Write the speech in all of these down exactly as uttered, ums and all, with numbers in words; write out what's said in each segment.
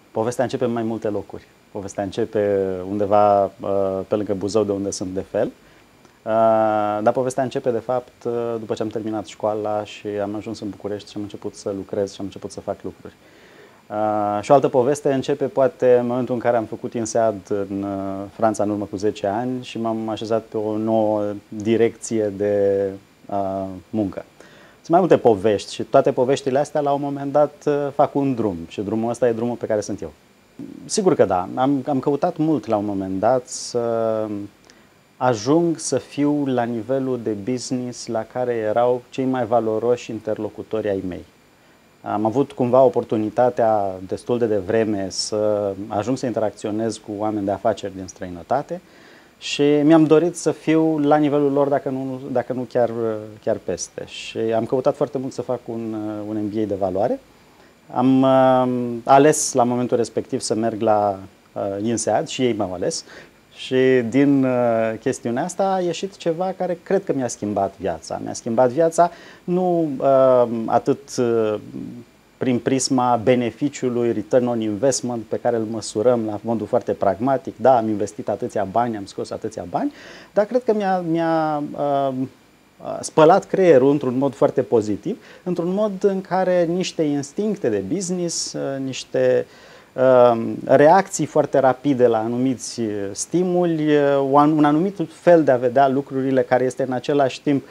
Povestea începe în mai multe locuri. Povestea începe undeva uh, pe lângă Buzău, de unde sunt de fel. Uh, dar povestea începe, de fapt, uh, după ce am terminat școala și am ajuns în București și am început să lucrez și am început să fac lucruri. Uh, și o altă poveste începe, poate, în momentul în care am făcut INSEAD în uh, Franța în urmă cu zece ani și m-am așezat pe o nouă direcție de uh, muncă. Sunt mai multe povești și toate poveștile astea, la un moment dat, uh, fac un drum și drumul ăsta e drumul pe care sunt eu. Sigur că da, am, am căutat mult la un moment dat să ajung să fiu la nivelul de business la care erau cei mai valoroși interlocutori ai mei. Am avut cumva oportunitatea destul de devreme să ajung să interacționez cu oameni de afaceri din străinătate și mi-am dorit să fiu la nivelul lor, dacă nu, dacă nu chiar, chiar peste. Și am căutat foarte mult să fac un, un M B A de valoare. Am uh, ales la momentul respectiv să merg la uh, INSEAD și ei m-au ales. Și din uh, chestiunea asta a ieșit ceva care cred că mi-a schimbat viața. Mi-a schimbat viața nu uh, atât uh, prin prisma beneficiului, return on investment, pe care îl măsurăm la modul foarte pragmatic. Da, am investit atâția bani, am scos atâția bani, dar cred că mi-a, mi-a uh, spălat creierul într-un mod foarte pozitiv, într-un mod în care niște instincte de business, uh, niște reacții foarte rapide la anumiți stimuli, un anumit fel de a vedea lucrurile care este în același timp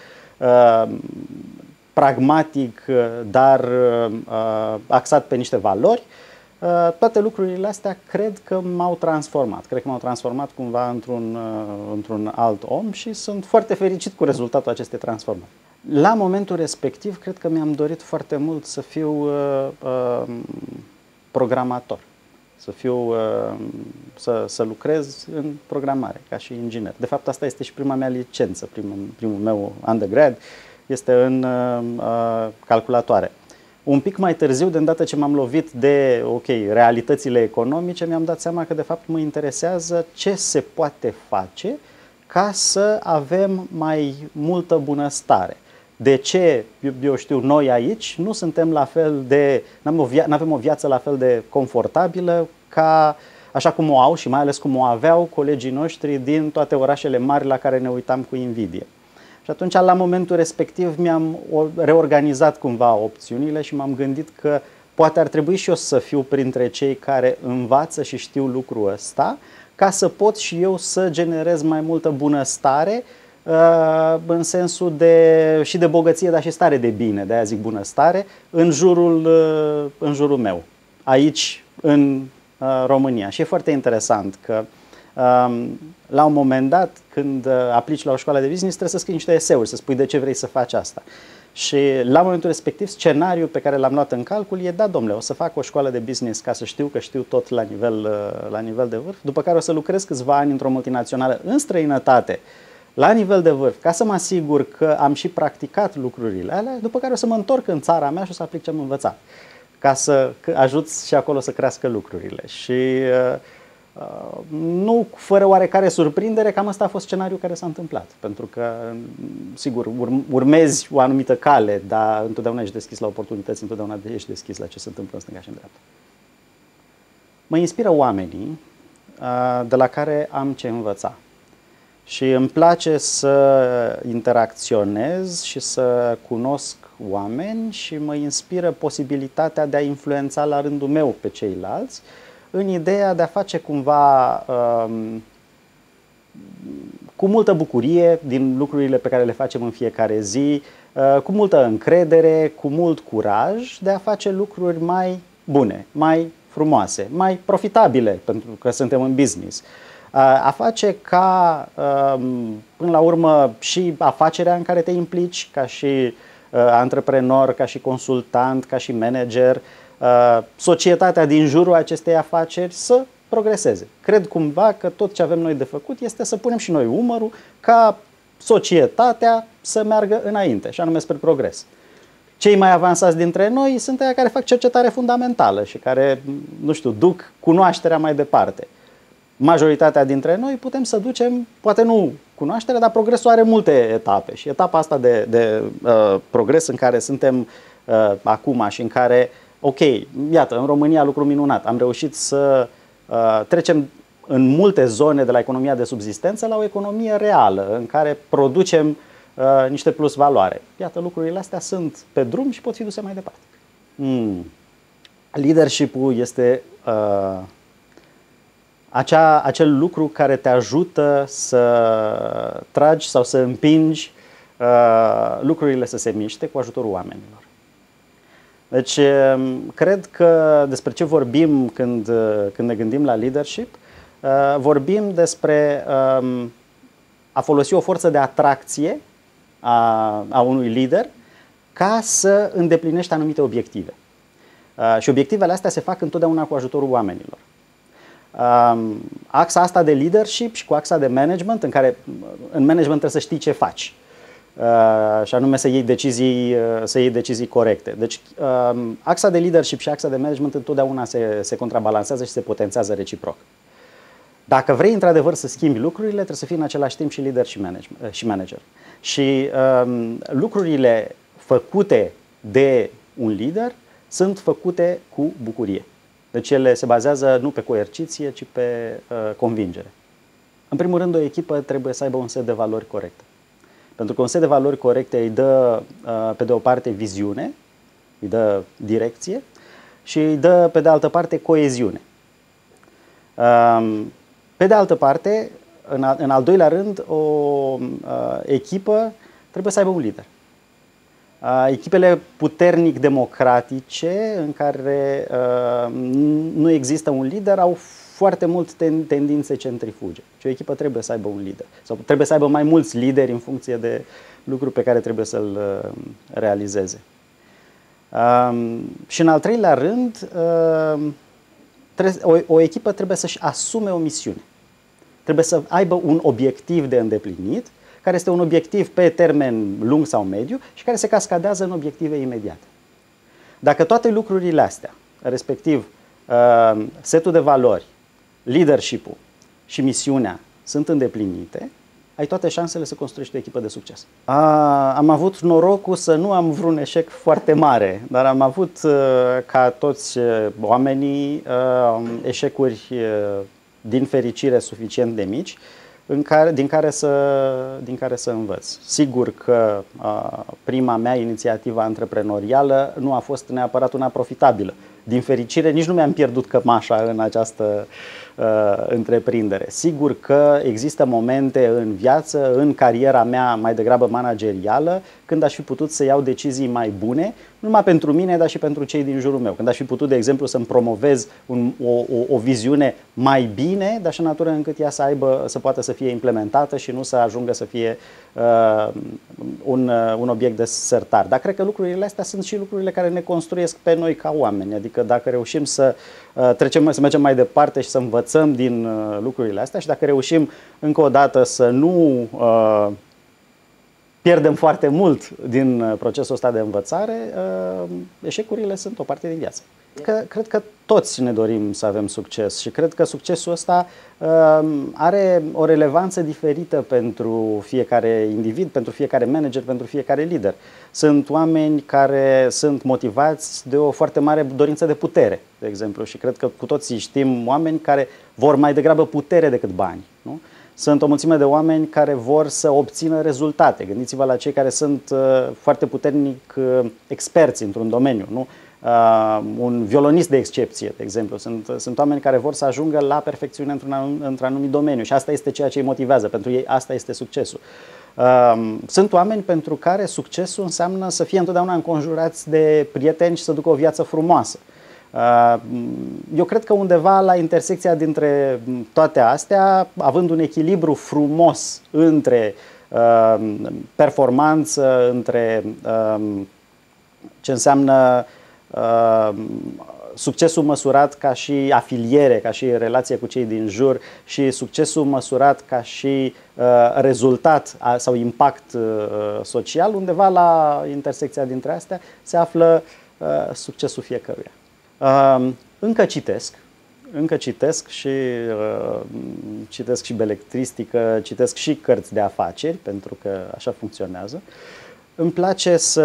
pragmatic, dar axat pe niște valori. Toate lucrurile astea cred că m-au transformat. Cred că m-au transformat cumva într-un, într-un alt om și sunt foarte fericit cu rezultatul acestei transformări. La momentul respectiv, cred că mi-am dorit foarte mult să fiu uh, uh, programator. Să, fiu, să, să lucrez în programare, ca și inginer. De fapt, asta este și prima mea licență, primul, primul meu undergrad, este în uh, calculatoare. Un pic mai târziu, de îndată ce m-am lovit de ok, realitățile economice, mi-am dat seama că de fapt mă interesează ce se poate face ca să avem mai multă bunăstare. De ce, eu știu, noi aici nu suntem la fel de, nu avem o viață la fel de confortabilă ca așa cum o au și mai ales cum o aveau colegii noștri din toate orașele mari la care ne uitam cu invidie. Și atunci, la momentul respectiv, mi-am reorganizat cumva opțiunile și m-am gândit că poate ar trebui și eu să fiu printre cei care învață și știu lucrul ăsta, ca să pot și eu să generez mai multă bunăstare, în sensul de, și de bogăție, dar și stare de bine, de aia zic bunăstare, în jurul, în jurul meu, aici, în România. Și e foarte interesant că la un moment dat, când aplici la o școală de business, trebuie să scrii niște eseuri, să spui de ce vrei să faci asta. Și la momentul respectiv, scenariul pe care l-am luat în calcul e, da, domnule, o să fac o școală de business ca să știu că știu tot la nivel, la nivel de vârf, după care o să lucrez câțiva ani într-o multinațională în străinătate, la nivel de vârf, ca să mă asigur că am și practicat lucrurile alea, după care o să mă întorc în țara mea și o să aplic ce am învățat, ca să ajut și acolo să crească lucrurile. Și uh, uh, nu fără oarecare surprindere, cam ăsta a fost scenariul care s-a întâmplat. Pentru că, sigur, urmezi o anumită cale, dar întotdeauna ești deschis la oportunități, întotdeauna ești deschis la ce se întâmplă în stânga și în dreapta. Mă inspiră oamenii uh, de la care am ce învăța. Și îmi place să interacționez și să cunosc oameni și mă inspiră posibilitatea de a influența la rândul meu pe ceilalți, în ideea de a face cumva um, cu multă bucurie din lucrurile pe care le facem în fiecare zi, uh, cu multă încredere, cu mult curaj de a face lucruri mai bune, mai frumoase, mai profitabile, pentru că suntem în business. A face ca, până la urmă, și afacerea în care te implici, ca și antreprenor, ca și consultant, ca și manager, societatea din jurul acestei afaceri să progreseze. Cred cumva că tot ce avem noi de făcut este să punem și noi umărul ca societatea să meargă înainte, și anume spre progres. Cei mai avansați dintre noi sunt aia care fac cercetare fundamentală și care, nu știu, duc cunoașterea mai departe. Majoritatea dintre noi putem să ducem, poate nu cunoașterea, dar progresul are multe etape. Și etapa asta de, de uh, progres în care suntem uh, acum și în care ok, iată, în România lucru minunat, am reușit să uh, trecem în multe zone de la economia de subzistență la o economie reală, în care producem uh, niște plus valoare. Iată, lucrurile astea sunt pe drum și pot fi duse mai departe. Hmm. Leadership-ul este uh, acea, acel lucru care te ajută să tragi sau să împingi uh, lucrurile să se miște cu ajutorul oamenilor. Deci, cred că despre ce vorbim când, când ne gândim la leadership, uh, vorbim despre um, a folosi o forță de atracție a, a unui lider ca să îndeplinești anumite obiective. Uh, și obiectivele astea se fac întotdeauna cu ajutorul oamenilor. Uh, axa asta de leadership și cu axa de management, în care în management trebuie să știi ce faci. Uh, și anume să iei decizii, uh, să iei decizii corecte. Deci uh, axa de leadership și axa de management întotdeauna se, se contrabalansează și se potențează reciproc. Dacă vrei într-adevăr să schimbi lucrurile, trebuie să fii în același timp și lider și, manage, uh, și manager. Și uh, lucrurile făcute de un lider sunt făcute cu bucurie. Deci ele se bazează nu pe coerciție, ci pe uh, convingere. În primul rând, o echipă trebuie să aibă un set de valori corecte. Pentru că un set de valori corecte îi dă, pe de o parte, viziune, îi dă direcție și îi dă, pe de altă parte, coeziune. Pe de altă parte, în al doilea rând, o echipă trebuie să aibă un lider. Echipele puternic democratice, în care nu există un lider, au foarte mult tendințe centrifuge. Și o echipă trebuie să aibă un lider. Sau trebuie să aibă mai mulți lideri în funcție de lucruri pe care trebuie să-l realizeze. Um, și în al treilea rând, um, trebuie, o, o echipă trebuie să-și asume o misiune. Trebuie să aibă un obiectiv de îndeplinit, care este un obiectiv pe termen lung sau mediu și care se cascadează în obiective imediate. Dacă toate lucrurile astea, respectiv uh, setul de valori, leadership-ul și misiunea sunt îndeplinite, ai toate șansele să construiești o echipă de succes. A, am avut norocul să nu am vreun eșec foarte mare, dar am avut, ca toți oamenii, eșecuri din fericire suficient de mici, în care, din, care să, din care să învăț. Sigur că a, prima mea inițiativă antreprenorială nu a fost neapărat una profitabilă. Din fericire, nici nu mi-am pierdut cămașa în această uh, întreprindere. Sigur că există momente în viață, în cariera mea mai degrabă managerială, când aș fi putut să iau decizii mai bune, nu numai pentru mine, dar și pentru cei din jurul meu. Când aș fi putut, de exemplu, să-mi promovez un, o, o, o viziune mai bine, de așa natură încât ea să aibă, să poată să fie implementată și nu să ajungă să fie uh, un, uh, un obiect de sertar. Dar cred că lucrurile astea sunt și lucrurile care ne construiesc pe noi ca oameni. Adică dacă reușim să uh, trecem, să mergem mai departe și să învățăm din uh, lucrurile astea și dacă reușim încă o dată să nu uh, pierdem foarte mult din procesul ăsta de învățare, eșecurile sunt o parte din viață. Că, cred că toți ne dorim să avem succes și cred că succesul ăsta are o relevanță diferită pentru fiecare individ, pentru fiecare manager, pentru fiecare lider. Sunt oameni care sunt motivați de o foarte mare dorință de putere, de exemplu, și cred că cu toții știm oameni care vor mai degrabă putere decât bani, nu? Sunt o mulțime de oameni care vor să obțină rezultate. Gândiți-vă la cei care sunt uh, foarte puternic uh, experți într-un domeniu, nu? Uh, un violonist de excepție, de exemplu. Sunt, sunt oameni care vor să ajungă la perfecțiune într-un anum, într-un anumit domeniu și asta este ceea ce îi motivează. Pentru ei asta este succesul. Uh, sunt oameni pentru care succesul înseamnă să fie întotdeauna înconjurați de prieteni și să ducă o viață frumoasă. Eu cred că undeva la intersecția dintre toate astea, având un echilibru frumos între uh, performanță, între uh, ce înseamnă uh, succesul măsurat ca și afiliere, ca și relație cu cei din jur și succesul măsurat ca și uh, rezultat sau impact uh, social, undeva la intersecția dintre astea se află uh, succesul fiecăruia. Uh, încă citesc, încă citesc și uh, citesc și belectristică, citesc și cărți de afaceri, pentru că așa funcționează. Îmi place să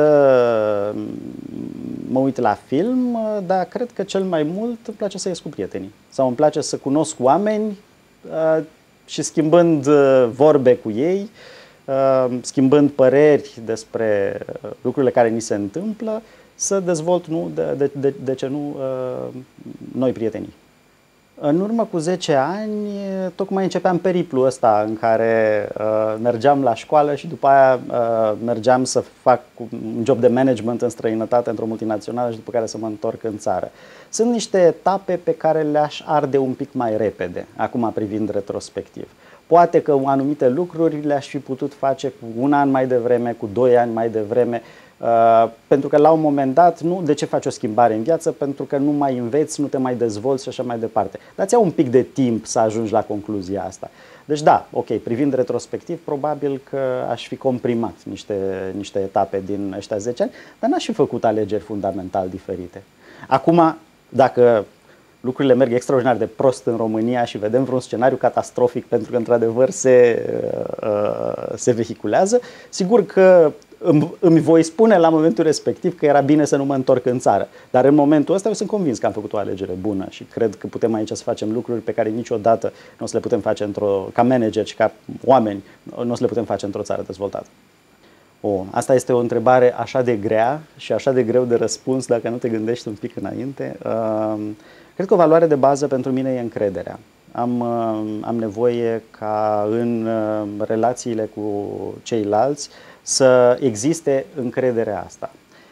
mă uit la film, dar cred că cel mai mult îmi place să ies cu prietenii. Sau îmi place să cunosc oameni și schimbând vorbe cu ei, schimbând păreri despre lucrurile care ni se întâmplă, să dezvolt, nu, de, de, de, de ce nu, noi prietenii. În urmă cu zece ani, tocmai începeam periplul ăsta în care uh, mergeam la școală și după aia uh, mergeam să fac un job de management în străinătate într-o multinațională și după care să mă întorc în țară. Sunt niște etape pe care le-aș arde un pic mai repede, acum privind retrospectiv. Poate că anumite lucruri le-aș fi putut face cu un an mai devreme, cu doi ani mai devreme, Uh, pentru că la un moment dat, nu de ce faci o schimbare în viață, pentru că nu mai înveți, nu te mai dezvolți și așa mai departe. Dar ți-a un pic de timp să ajungi la concluzia asta. Deci da, ok, privind retrospectiv, probabil că aș fi comprimat niște, niște etape din ăștia zece ani, dar n-aș fi făcut alegeri fundamental diferite. Acum, dacă lucrurile merg extraordinar de prost în România și vedem vreun scenariu catastrofic pentru că într-adevăr se, uh, se vehiculează, sigur că îmi, îmi voi spune la momentul respectiv că era bine să nu mă întorc în țară. Dar în momentul ăsta eu sunt convins că am făcut o alegere bună și cred că putem aici să facem lucruri pe care niciodată nu o să le putem face într-o, ca manager și ca oameni, nu o să le putem face într-o țară dezvoltată. O, asta este o întrebare așa de grea și așa de greu de răspuns dacă nu te gândești un pic înainte. Uh, Cred că o valoare de bază pentru mine e încrederea. Am, am nevoie ca în relațiile cu ceilalți să existe încrederea asta.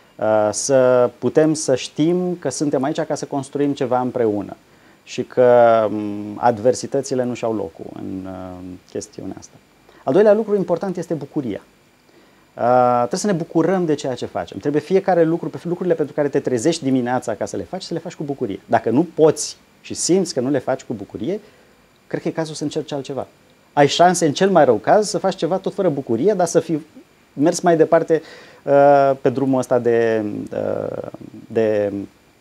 Să putem să știm că suntem aici ca să construim ceva împreună și că adversitățile nu și-au locul în chestiunea asta. Al doilea lucru important este bucuria. Uh, trebuie să ne bucurăm de ceea ce facem. Trebuie fiecare lucru, pe lucrurile pentru care te trezești dimineața ca să le faci, să le faci cu bucurie. Dacă nu poți și simți că nu le faci cu bucurie, cred că e cazul să încerci altceva. Ai șanse, în cel mai rău caz, să faci ceva tot fără bucurie, dar să fii mers mai departe uh, pe drumul ăsta de, uh, de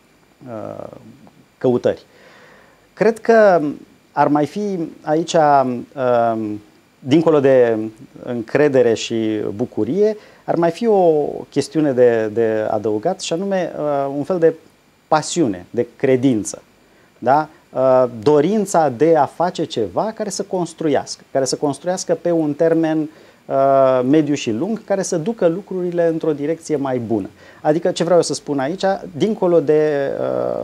uh, căutări. Cred că ar mai fi aici... Uh, dincolo de încredere și bucurie, ar mai fi o chestiune de, de adăugat și anume uh, un fel de pasiune, de credință. Da? Uh, dorința de a face ceva care să construiască, care să construiască pe un termen uh, mediu și lung, care să ducă lucrurile într-o direcție mai bună. Adică ce vreau eu să spun aici, dincolo de uh,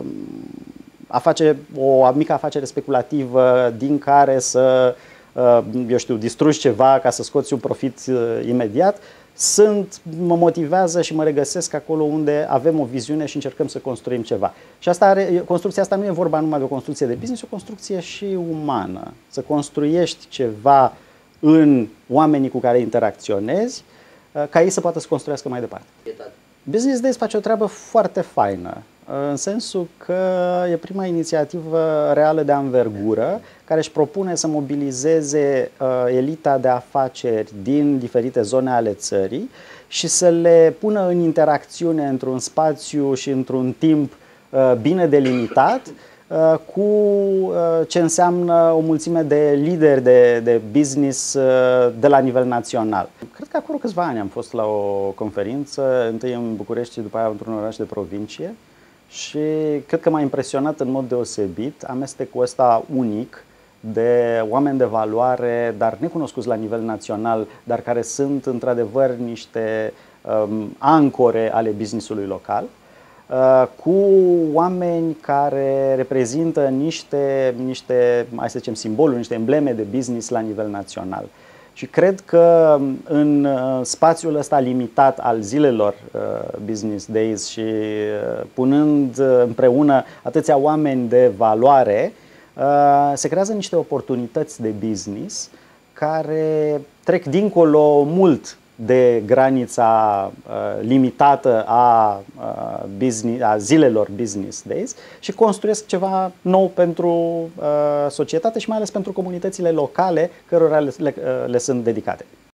a face o mică afacere speculativă din care să eu știu, distrugi ceva ca să scoți un profit imediat, sunt, mă motivează și mă regăsesc acolo unde avem o viziune și încercăm să construim ceva. Și asta are, construcția asta nu e vorba numai de o construcție de business, e o construcție și umană. Să construiești ceva în oamenii cu care interacționezi, ca ei să poată să construiască mai departe. Business Days face o treabă foarte faină, în sensul că e prima inițiativă reală de anvergură care își propune să mobilizeze uh, elita de afaceri din diferite zone ale țării și să le pună în interacțiune într-un spațiu și într-un timp uh, bine delimitat uh, cu uh, ce înseamnă o mulțime de lideri de, de business uh, de la nivel național. Cred că acolo câțiva ani am fost la o conferință, întâi în București și după aia într-un oraș de provincie. Și cred că m-a impresionat în mod deosebit amestecul ăsta unic de oameni de valoare, dar necunoscuți la nivel național, dar care sunt într-adevăr niște um, ancore ale business-ului local, uh, cu oameni care reprezintă niște, niște, hai să zicem, simboluri, niște embleme de business la nivel național. Și cred că în spațiul ăsta limitat al zilelor uh, Business Days și uh, punând împreună atâția oameni de valoare, uh, se creează niște oportunități de business care trec dincolo mult de granița uh, limitată a, uh, business, a zilelor Business Days și construiesc ceva nou pentru uh, societate și mai ales pentru comunitățile locale cărora le, le, le sunt dedicate.